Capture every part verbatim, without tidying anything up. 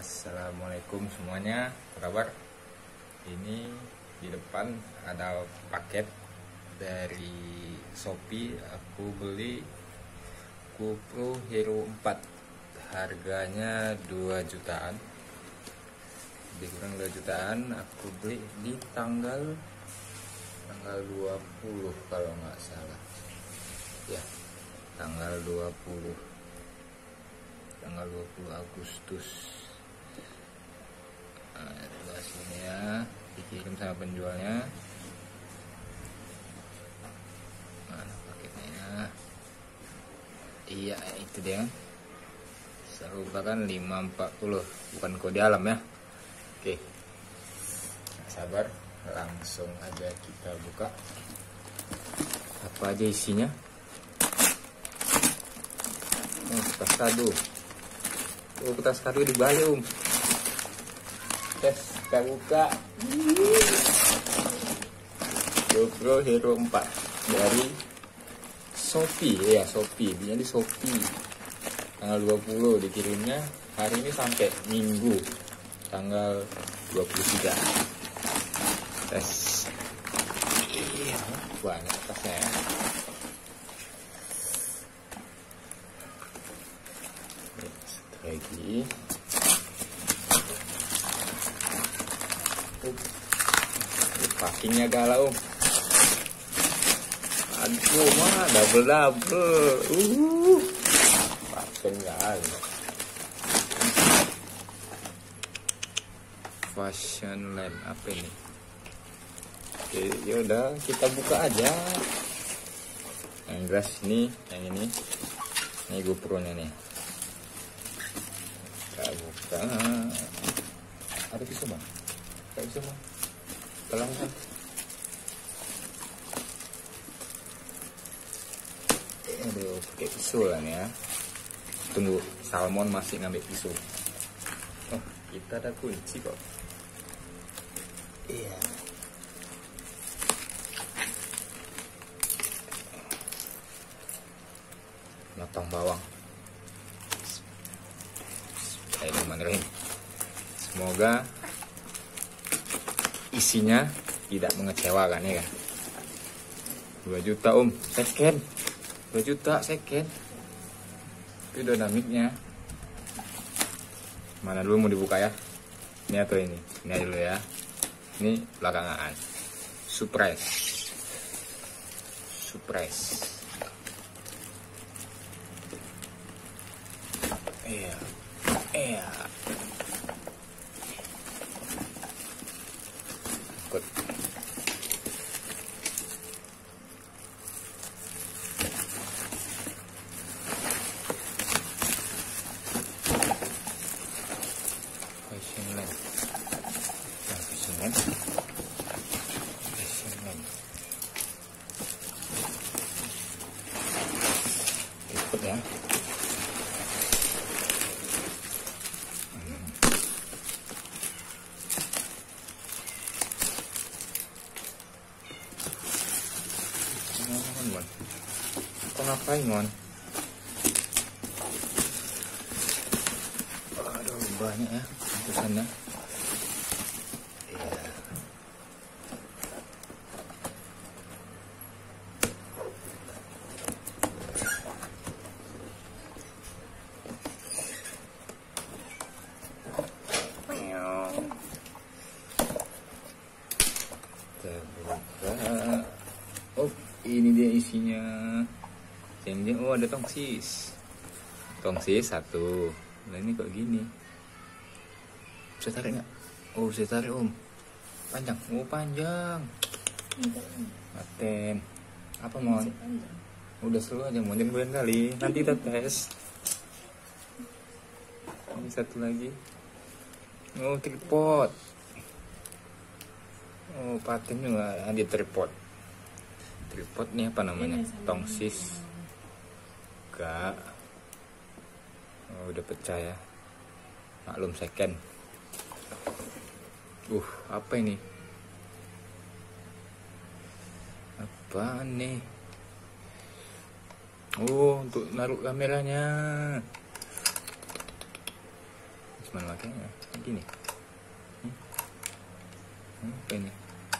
Assalamualaikum semuanya, apa kabar? Ini di depan ada paket dari Shopee. Aku beli GoPro Hero empat, harganya dua jutaan, lebih kurang dua jutaan. Aku beli di tanggal tanggal dua puluh kalau nggak salah ya, tanggal dua puluh tanggal dua puluh Agustus. Nah, itu hasilnya, dikirim sama penjualnya. Mana paketnya? Iya, itu dia. Serupa kan lima empat puluh, bukan kode alam ya. Oke, nah, sabar, langsung aja kita buka. Apa aja isinya? Oh, kertas kado. Oh, kertas kado dibalik, Om. Tes, kita buka. GoPro Hero empat dari Shopee, ya Shopee, dia di Shopee. Tanggal dua puluh dikirimnya, hari ini sampai Minggu tanggal dua puluh tiga. Tes. Iya, banyak tasnya ya. Satu lagi. Packingnya galau, Om. Aduh, mah double double. Uh, packing galau. Fashion Land, apa ini? Oke, yaudah kita buka aja. Yang jelas ini, yang ini, ini GoPro-nya nih. Kita buka. Ada pisau bang? Ada pisau bang? Tolong kan? Aduh, pakai pisau lah nih ya. Tunggu, Salmon masih ngambil pisau. Oh, kita ada kunci kok. Iya. Potong bawang. Bismillahirrahmanirrahim. Semoga isinya tidak mengecewakan ya kan. dua juta, Om, second. dua juta second. Itu udah damiknya. Mana dulu mau dibuka ya? Ini atau ini? Ini aja dulu ya. Ini belakangan. Surprise. Surprise. Iya. Iya. Ikut. Fashion Land. Nah, Fashion Land. Fashion Land. Ikut ya. Mon, kok ngapain, Mon? Aduh, banyak ya tulisannya. Iya. Terbuka. Oh, ini dia isinya. Jeng-jeng, oh ada tongsis. Tongsis satu. Nah ini kok gini. Bisa tarik nggak? Oh bisa tarik, Om. Panjang. Oh panjang. Paten. Apa, Mon? Udah selalu aja, Mon. Jangan goyang kali. Nanti kita tes. Ini satu lagi. Oh tripod. Oh paten juga ada tripod. Tripod nih apa namanya? Tongsis. Enggak. Oh, udah pecah ya. Maklum second. Uh, apa ini? Apa nih? Oh, untuk naruh kameranya. mana makanya gini. Hmm? Hmm, apa ini?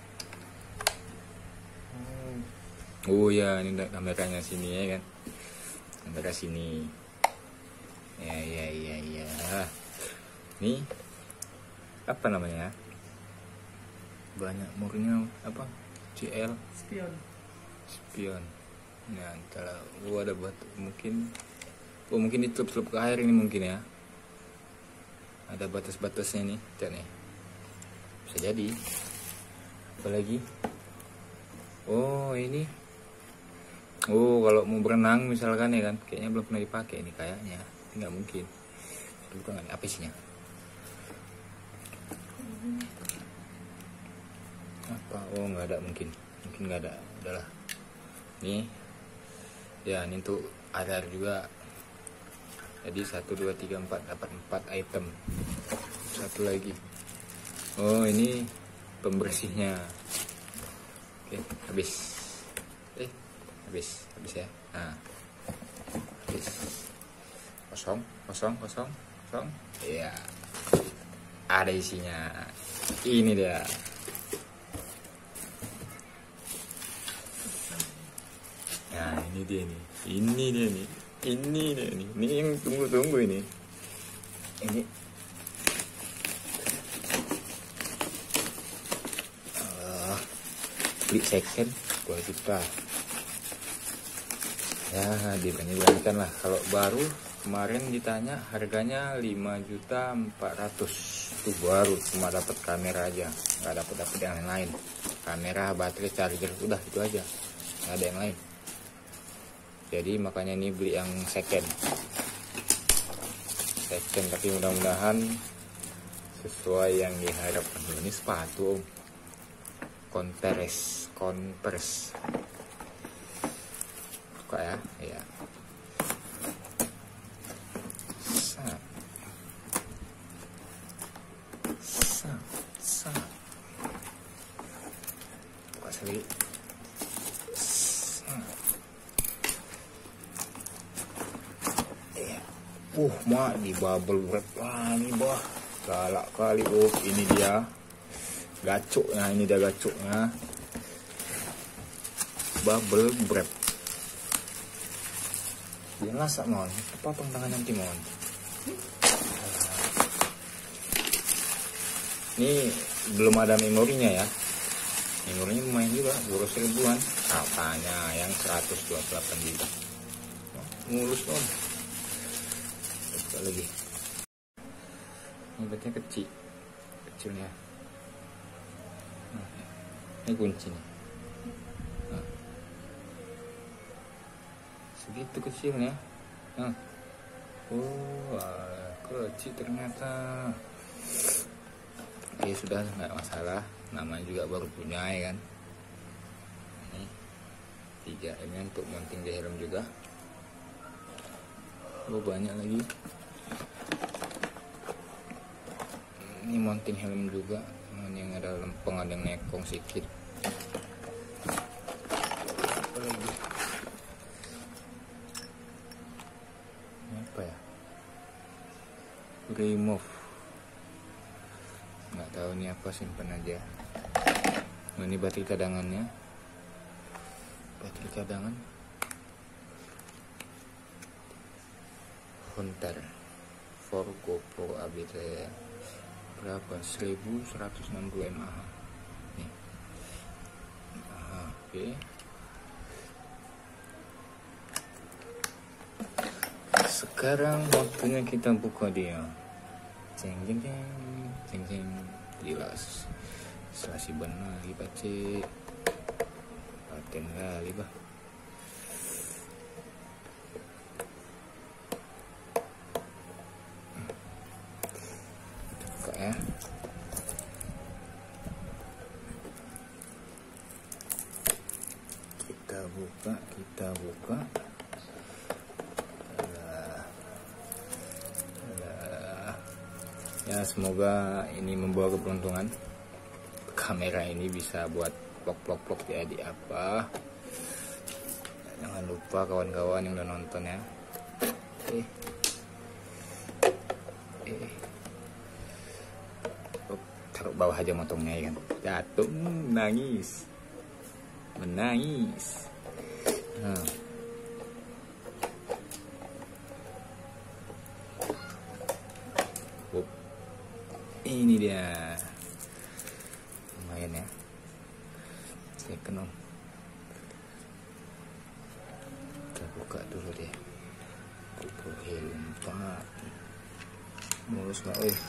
Oh ya, ini kameranya sini ya kan. Kamera sini. Ya ya ya ya. Nih apa namanya? Banyak murnya apa? C L Spion. Spion. Nah, antara gua ada buat mungkin oh mungkin ditutup ke air ini mungkin ya. Ada batas-batasnya nih, cak nih. Bisa jadi. Apa lagi? Oh, ini. Oh, kalau mau berenang misalkan ya kan, kayaknya belum pernah dipakai ini kayaknya. Nggak mungkin. Bukan apa isinya? Apa? Oh, nggak ada mungkin. Mungkin nggak ada. Udahlah. Nih. Ya, ini untuk air juga. Jadi satu, dua, tiga, empat dapat empat item. Satu lagi. Oh, ini pembersihnya. Oke, habis. Eh, habis, habis ya. Nah, habis. Kosong, kosong, kosong, kosong. Iya. Ada isinya. Ini dia. Nah, ini dia nih. Ini dia nih. Ini dia nih. Ini yang tunggu-tunggu ini. Ini. Uh, beli second dua juta. Ya, dibandingkan lah. Kalau baru kemarin ditanya harganya lima juta empat ratus. Itu baru, cuma dapat kamera aja. Nggak dapat dapat yang lain. Kamera, baterai, charger, udah itu aja. Nggak ada yang lain. Jadi makanya ini beli yang second. Second tapi mudah-mudahan sesuai yang diharapkan. Ini sepatu om. Converse, Converse. Suka ya? Iya. Sap. Sap, sap. Buka sekali. Uh, mak di bubble wrap lagi bah, galak kali. Oh, ini dia gacoknya, ini dia gacoknya, bubble wrap. Dia lasak mon, apa tangan nanti mon. Ini belum ada memorinya ya, memorinya lumayan juga, dua ratus ribuan. Katanya yang seratus dua puluh delapan giga, mulus om. Lagi ini batnya kecil kecilnya. Nah, ini kunci nih. Nah, segitu kecilnya. Nah. Oh, kecil ternyata. Oke, sudah nggak masalah, namanya juga baru punya ya kan. Ini tiga, ini untuk mounting di helm juga. Oh, banyak lagi. Ini mounting helm juga, yang ada lempeng, ada yang nekong sedikit. Apa lagi? Ini apa ya? Remove. Nggak tahu ini apa, simpan aja. Nah, ini baterai cadangannya. Baterai cadangan. Hunter for GoPro A B T berapa? seribu seratus enam puluh mAh nih. Nah, oke okay. Sekarang waktunya kita buka dia. Ceng ceng ceng ceng ceng. Jelas selasi benar lagi baca paten kali bah. Ya. Kita buka, kita buka. Alah. Alah. Ya, semoga ini membawa keberuntungan. Kamera ini bisa buat vlog-vlog jadi apa. Jangan lupa kawan-kawan yang udah nonton ya. Eh. Eh. bawah aja motongnya ya kan. Jatuh, menangis, menangis. Nah. Up. Ini dia, lumayan ya. Saya kenal. Kita buka dulu deh. Kupu empat, mulus lah, eh.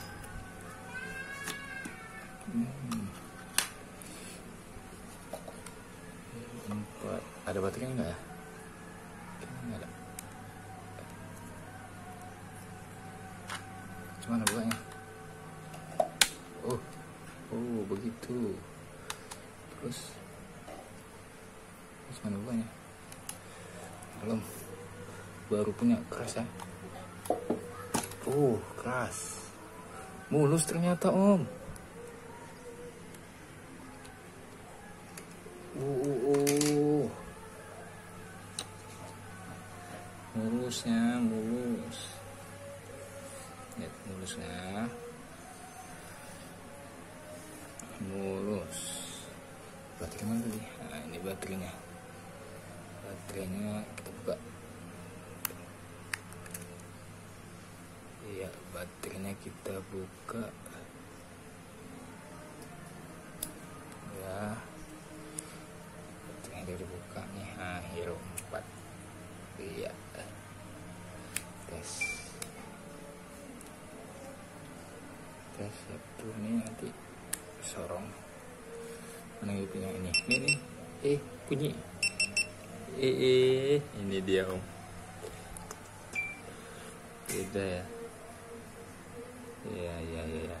Hmm. Empat, ada baterainya enggak ya? Kayaknya enggak ada. Gimana bukanya? Oh, oh begitu. Terus, terus mana bukanya? Belum. Baru punya, keras ya. Oh, keras. Mulus ternyata, Om. Uh, uh, uh. Mulusnya, mulus. Lihat mulusnya. Mulus. Baterai mana tadi? Nah, ini baterainya. Baterainya kita buka. Ya, baterainya kita buka ya, baterainya udah dibuka nih. Nah, Hero empat. Iya, tes tes satu nih, nanti sorong mana yang punya ini ini nih, eh bunyi, eh, eh ini dia Om, beda ya. Iya, iya, iya.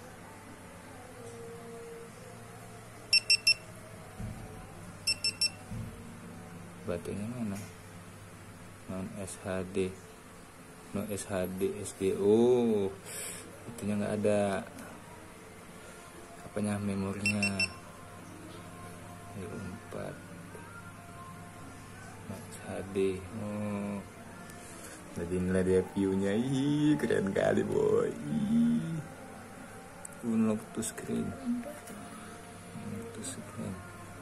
Baterainya mana? Non S H D, non S H D S D. Oh, itunya nggak ada. Apanya, memorinya? empat, non S H D. Oh. Jadi inilah dia view-nya. Ih, keren kali boy. Ih. Unlock to screen. Unlock to screen.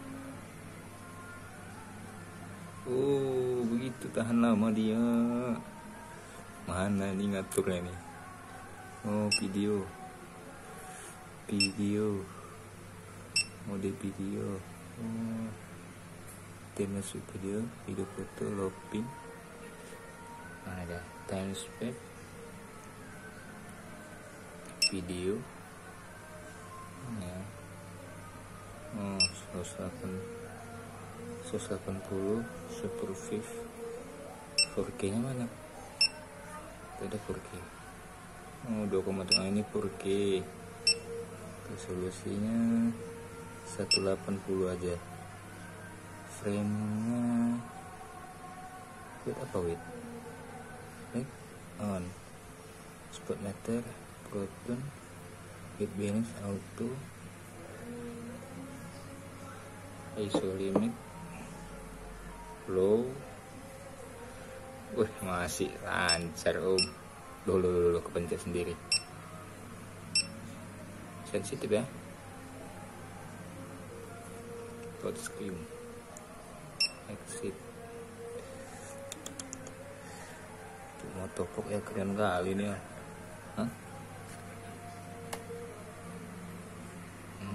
Oh, begitu tahan lama dia. Mana nih ngaturnya nih? Oh, video. Video. Mode video. Oh. Tema video, video foto, looping. Ada time spent, video ya. Oh, seratus delapan puluh super viv. four K nya mana? Tidak ada four K. Oh, dua koma tiga ini four K. Resolusinya seratus delapan puluh aja. Frame nya wait apa wait? Back on spot meter, proton, white balance, auto, I S O limit, low. Wih, masih lancar Om. Loh, loh, loh, loh, kepencet sendiri. Sensitif ya. Touchscreen, exit. Motopok ya, keren kali nih ya. Hah? Hmm.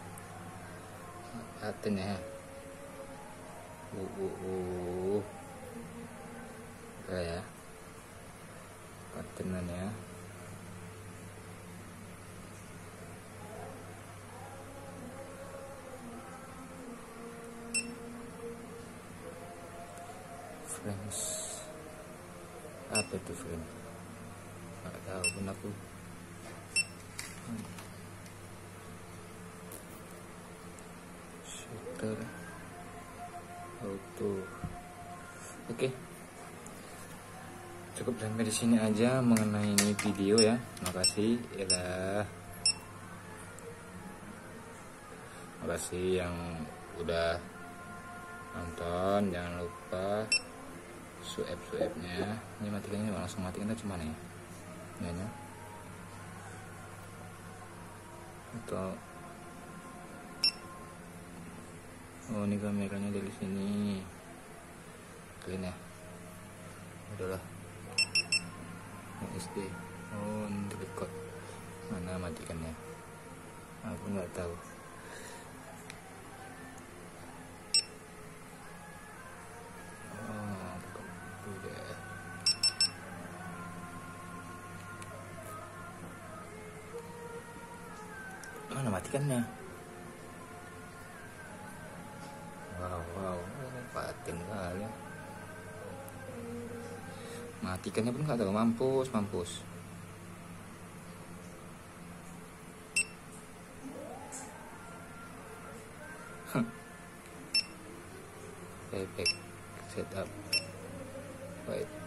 Aten ya. Uh, uh, uh. Udah ya. Patenan ya. Frames. Apa itu frame? Nggak tahu pun aku. Hmm. Shutter, auto. Oke, cukup sampai di sini aja mengenai ini video ya. Makasih ya. Makasih yang udah nonton. Jangan lupa suap-suapnya. Ini matikannya langsung matikan aja, cuman ya. Ya, ya. foto. Oh, ini kameranya dari sini. Kalian ya. Udahlah. S D. Oh, ini record. Mana matikannya? Aku nggak tahu. Oh, udah. Mana matikannya? Wow, wow, paten kali. Matikannya pun nggak tahu. Mampus, mampus. Playback setup. Wait.